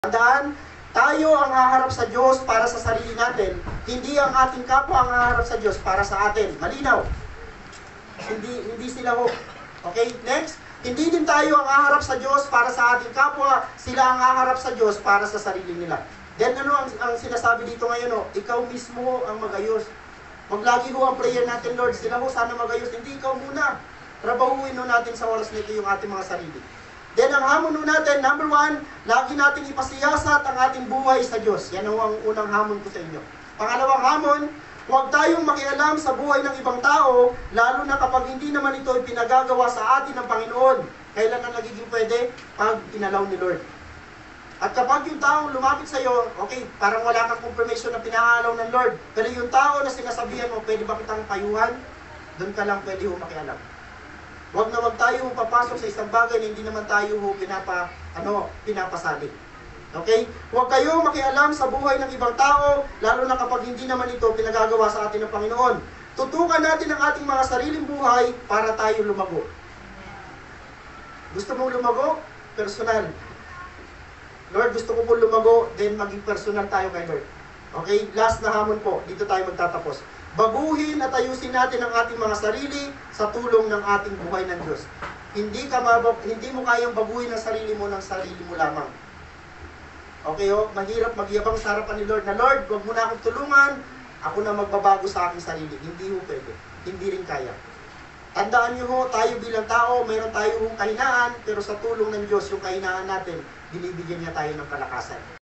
Tandaan, tayo ang haharap sa Diyos para sa sarili natin. Hindi ang ating kapwa ang haharap sa Diyos para sa atin. Malinaw. Hindi sila ho. Okay, next. Hindi din tayo ang haharap sa Diyos para sa ating kapwa. Sila ang haharap sa Diyos para sa sarili nila. Then ano ang sinasabi dito ngayon? Oh, ikaw mismo ang magayos. Maglagi ho ang prayer natin, Lord. Sila ho sana magayos. Hindi ikaw muna. Trabahuin ho natin sa oras nito yung ating mga sarili. Then ang hamon nun natin, number 1, lagi nating ipasiyasat ang ating buhay sa Diyos. Yan ang unang hamon ko sa inyo. Pangalawang hamon, huwag tayong makialam sa buhay ng ibang tao, lalo na kapag hindi naman ito ipinagagawa sa atin ng Panginoon. Kailan ang nagiging pwede? Pag inalaw ni Lord. At kapag yung taong lumapit sa iyo, okay, parang wala kang confirmation na pinahalaw ng Lord. Pero yung tao na sinasabihan mo, pwede ba kitang payuhan? Doon ka lang pwede ho makialam. Huwag na huwag tayo papasok sa isang bagay na hindi naman tayo pinapasali. Okay? Huwag kayo makialam sa buhay ng ibang tao, lalo na kapag hindi naman ito pinagagawa sa atin ng Panginoon. Tutukan natin ang ating mga sariling buhay para tayo lumago. Gusto mong lumago? Personal. Lord, gusto ko po lumago, then maging personal tayo kay Lord. Okay? Last na hamon po. Dito tayo magtatapos. Baguhin at ayusin natin ang ating mga sarili sa tulong ng ating buhay ng Diyos. Hindi mo kayang baguhin ang sarili mo ng sarili mo lamang. Okay ho? Mahirap magyabang sa harapan ni Lord na, Lord, huwag mo na akong tulungan, ako na magbabago sa aking sarili. Hindi ho pwede. Hindi rin kaya. Tandaan nyo ho, tayo bilang tao, mayroon tayo kahinaan, pero sa tulong ng Diyos, yung kahinaan natin, binibigyan niya tayo ng kalakasan.